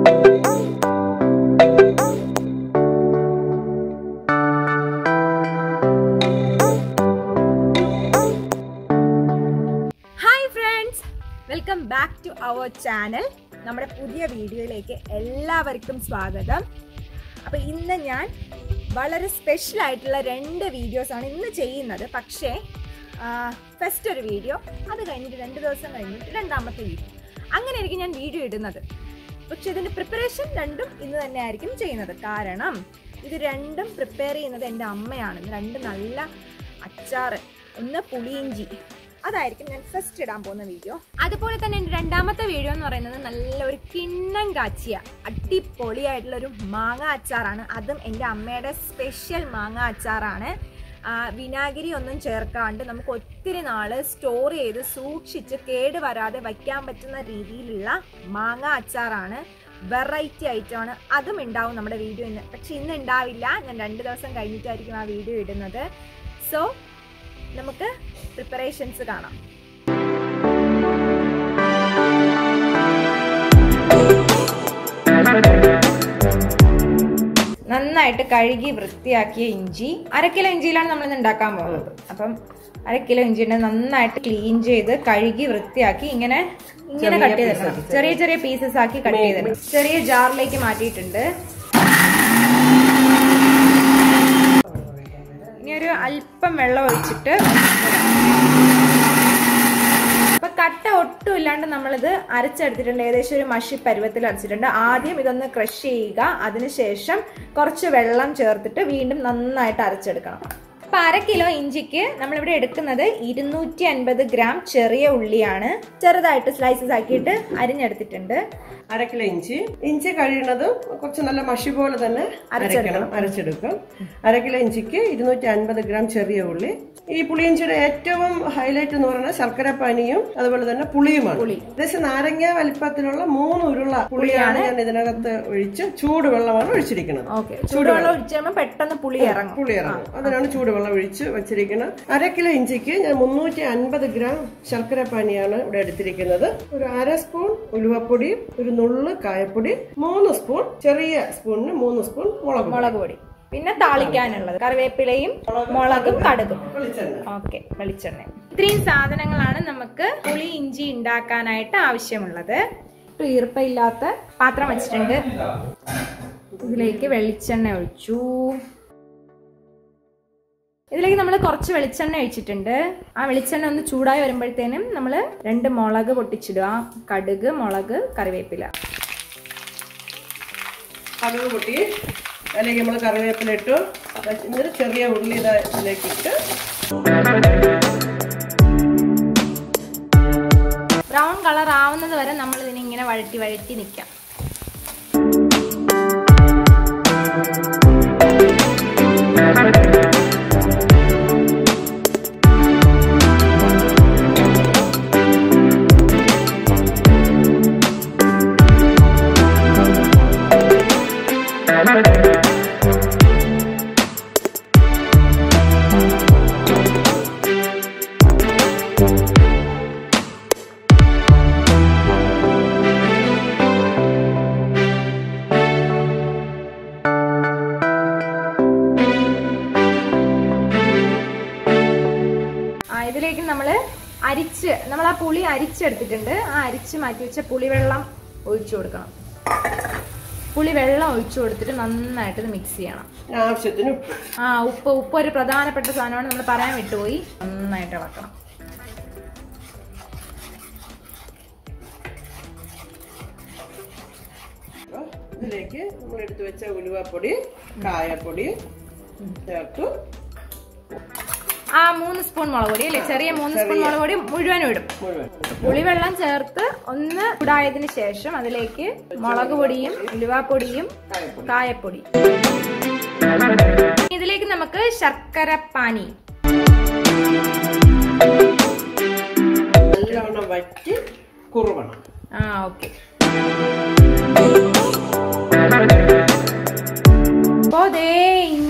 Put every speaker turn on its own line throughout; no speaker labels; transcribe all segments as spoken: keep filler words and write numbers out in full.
Welcome back to our channel. നമ്മുടെ പുതിയ വീഡിയോയിലേക്ക് എല്ലാവർക്കും സ്വാഗതം. അപ്പോൾ ഇന്ന് ഞാൻ വളരെ സ്പെഷ്യൽ ആയിട്ടുള്ള രണ്ട് വീഡിയോസാണ് ഇന്ന് ചെയ്യുന്നത്. പക്ഷേ ഫസ്റ്റ് ഒരു വീഡിയോ, അത് കഴിഞ്ഞിട്ട് രണ്ട് ദിവസം കഴിഞ്ഞിട്ട് രണ്ടാമത്തെ വീഡിയോ, അങ്ങനെയായിരിക്കും ഞാൻ വീഡിയോ ഇടുന്നത്. പക്ഷെ ഇതിൻ്റെ പ്രിപ്പറേഷൻ രണ്ടും ഇന്ന് തന്നെ ആയിരിക്കും ചെയ്യുന്നത്. കാരണം ഇത് രണ്ടും പ്രിപ്പയർ ചെയ്യുന്നത് എൻ്റെ അമ്മയാണ്. രണ്ട് നല്ല അച്ചാറ്, ഒന്ന് പുളിയിഞ്ചി, അതായിരിക്കും ഞാൻ ഫസ്റ്റ് ഇടാൻ പോകുന്ന വീഡിയോ. അതുപോലെ തന്നെ എൻ്റെ രണ്ടാമത്തെ വീഡിയോ എന്ന് പറയുന്നത് നല്ല ഒരു കിണ്ണം കാച്ചിയ അടിപൊളിയായിട്ടുള്ളൊരു മാങ്ങ അച്ചാറാണ്. അതും എൻ്റെ അമ്മയുടെ സ്പെഷ്യൽ മാങ്ങ അച്ചാറാണ്. വിനാഗിരി ഒന്നും ചേർക്കാണ്ട് നമുക്ക് ഒത്തിരി നാൾ സ്റ്റോർ ചെയ്ത് സൂക്ഷിച്ച് കേട് വരാതെ വയ്ക്കാൻ പറ്റുന്ന രീതിയിലുള്ള മാങ്ങ അച്ചാറാണ്. വെറൈറ്റി ഐറ്റമാണ്. അതും ഉണ്ടാവും നമ്മുടെ വീഡിയോ ഇന്ന്. പക്ഷെ ഇന്ന് ഉണ്ടാവില്ല, ഞാൻ രണ്ട് ദിവസം കഴിഞ്ഞിട്ടായിരിക്കും ആ വീഡിയോ ഇടുന്നത്. സോ നമുക്ക് പ്രിപ്പറേഷൻസ് കാണാം. നന്നായിട്ട് കഴുകി വൃത്തിയാക്കിയ ഇഞ്ചി, അര കിലോ ഇഞ്ചിയിലാണ് നമ്മളിന്ന് ഉണ്ടാക്കാൻ പോകുന്നത്. അപ്പം അര കിലോ ഇഞ്ചിയുടെ നന്നായിട്ട് ക്ലീൻ ചെയ്ത് കഴുകി വൃത്തിയാക്കി ഇങ്ങനെ ഇങ്ങനെ കട്ട് ചെയ്തിടണം. ചെറിയ ചെറിയ പീസസ് ആക്കി കട്ട് ചെയ്തിടണം. ചെറിയ ജാറിലേക്ക് മാറ്റിയിട്ടുണ്ട്. ഇനി ഒരു അല്പം വെള്ളം ഒഴിച്ചിട്ട്, അപ്പൊ കട്ട ഒട്ടും ഇല്ലാണ്ട് നമ്മളിത് അരച്ചെടുത്തിട്ടുണ്ട്. ഏകദേശം ഒരു മഷി പരുവത്തിൽ അരച്ചിട്ടുണ്ട്. ആദ്യം ഇതൊന്ന് ക്രഷ് ചെയ്യുക, അതിനുശേഷം കുറച്ച് വെള്ളം ചേർത്തിട്ട് വീണ്ടും നന്നായിട്ട് അരച്ചെടുക്കണം. അപ്പൊ അര കിലോ ഇഞ്ചിക്ക് നമ്മളിവിടെ എടുക്കുന്നത് ഇരുന്നൂറ്റി അൻപത് ഗ്രാം ചെറിയ ഉള്ളിയാണ്. ചെറുതായിട്ട് സ്ലൈസസ് ആക്കിയിട്ട് അരിഞ്ഞെടുത്തിട്ടുണ്ട്.
അര കിലോ ഇഞ്ചി ഇഞ്ചി കഴിയുന്നതും കുറച്ച് നല്ല മഷി പോലെ തന്നെ അരച്ചെടുക്കണം അരച്ചെടുക്കും. അര കിലോ ഇഞ്ചിക്ക് ഇരുന്നൂറ്റി അൻപത് ഗ്രാം ചെറിയ ഉള്ളി. ഈ പുളിയിഞ്ചിയുടെ ഏറ്റവും ഹൈലൈറ്റ് എന്ന് പറയുന്നത് ശർക്കര പാനിയും അതുപോലെ തന്നെ പുളിയുമാണ്. ഏകദേശം നാരങ്ങ വലിപ്പത്തിലുള്ള മൂന്ന് ഉരുള പുളിയാണ് ഞാൻ ഇതിനകത്ത് ഒഴിച്ച് ചൂടുവെള്ളമാണ് ഒഴിച്ചിരിക്കുന്നത്.
ചൂടുവെള്ളം ഒഴിച്ച് പെട്ടെന്ന് പുളി ഇറങ്ങും
പുളി ഇറങ്ങും അതിനാണ് ചൂടുവെള്ളം ഒഴിച്ച് വെച്ചിരിക്കുന്നത്. അര കിലോ ഇഞ്ചിക്ക് ഞാൻ മുന്നൂറ്റി അൻപത് ഗ്രാം ശർക്കര പാനിയാണ് ഇവിടെ എടുത്തിരിക്കുന്നത്. ഒരു അര സ്പൂൺ ഉലുവപ്പൊടി, ഒരു നുള്ള് കായപ്പൊടി, മൂന്ന് സ്പൂൺ ചെറിയ സ്പൂണിന് മൂന്ന് സ്പൂൺ മുളക്
മുളക് പൊടി, പിന്നെ താളിക്കാനുള്ളത് കറിവേപ്പിലയും മുളകും കടുകും. ഓക്കെ, വെളിച്ചെണ്ണ. ഇത്രയും സാധനങ്ങളാണ് നമുക്ക് പുളി ഇഞ്ചി ഉണ്ടാക്കാനായിട്ട് ആവശ്യമുള്ളത്. ഈർപ്പയില്ലാത്ത പാത്രം വെച്ചിട്ടുണ്ട്. ഇതിലേക്ക് വെളിച്ചെണ്ണ ഒഴിച്ചു. ഇതിലേക്ക് നമ്മൾ കുറച്ച് വെളിച്ചെണ്ണ ഒഴിച്ചിട്ടുണ്ട്. ആ വെളിച്ചെണ്ണ ഒന്ന് ചൂടായി വരുമ്പോഴത്തേനും നമ്മൾ രണ്ട് മുളക് പൊട്ടിച്ചിടുക. കടുക്, മുളക്, കറിവേപ്പില.
കടുക് പൊട്ടി അതിലേക്ക് നമ്മൾ കറിവേപ്പില ഇട്ടു. എന്നിട്ട് ചെറിയ ഉള്ളി ഇതിലേക്ക് ഇട്ട്
ബ്രൗൺ കളർ ആവുന്നത് വരെ നമ്മൾ ഇതിനെ ഇങ്ങനെ വഴറ്റി വഴറ്റി നിൽക്കാം. ഇതിലേക്ക് നമ്മൾ അരിച്ച് നമ്മൾ ആ പുളി അരിച്ചെടുത്തിട്ടുണ്ട്. ആ അരിച്ച് മാറ്റി വെച്ച പുളിവെള്ളം ഒഴിച്ചു കൊടുക്കണം. പുളിവെള്ളം ഒഴിച്ചു കൊടുത്തിട്ട് നന്നായിട്ട് ഇത് മിക്സ് ചെയ്യണം.
ആവശ്യത്തിന്
ആ ഉപ്പ് ഉപ്പ് ഒരു പ്രധാനപ്പെട്ട സാധനമാണ്, നമ്മൾ പറയാൻ വിട്ടുപോയി. നന്നായിട്ട് ഇളക്കണം.
ഇതിലേക്ക് നമ്മൾ എടുത്തു വെച്ച ഉലുവപ്പൊടി, കായപ്പൊടി ചേർത്തു.
ആ മൂന്ന് സ്പൂൺ മുളക് പൊടി അല്ലേ, ചെറിയ മൂന്ന് സ്പൂൺ മുളക് പൊടി മുഴുവനും ഇടും. പുളിവെള്ളം ചേർത്ത് ഒന്ന് ചൂടായതിനു ശേഷം അതിലേക്ക് മുളക് പൊടിയും ഉലുവാപ്പൊടിയും കായപ്പൊടി. ഇതിലേക്ക് നമുക്ക് ശർക്കര പാനി
നല്ലവണ്ണം വറ്റി കുറുവണം.
ആ ഓക്കെ. അപ്പോൾ ദേ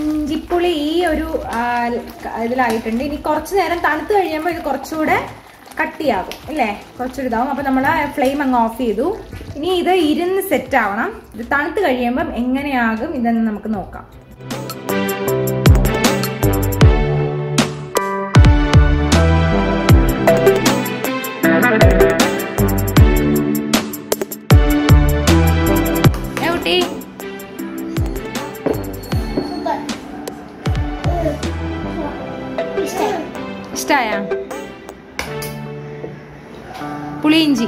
ഇഞ്ചിപ്പുളി ഈ ഒരു ഇതിലായിട്ടുണ്ട്. ഇനി കുറച്ചു നേരം തണുത്ത് കഴിയുമ്പോൾ ഇത് കുറച്ചുകൂടെ കട്ടിയാകും അല്ലേ, കുറച്ചൊരു ഇതാവും. അപ്പോൾ നമ്മൾ ഫ്ലെയിം അങ്ങ് ഓഫ് ചെയ്തു. ഇനി ഇത് ഇരുന്ന് സെറ്റ് ആവണം. ഇത് തണുത്ത് കഴിയുമ്പം എങ്ങനെയാകും ഇതെന്ന് നമുക്ക് നോക്കാം. ഇഷ്ടായ പുളിയിഞ്ചി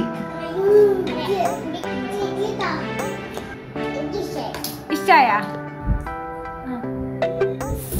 ഇഷ്ടായ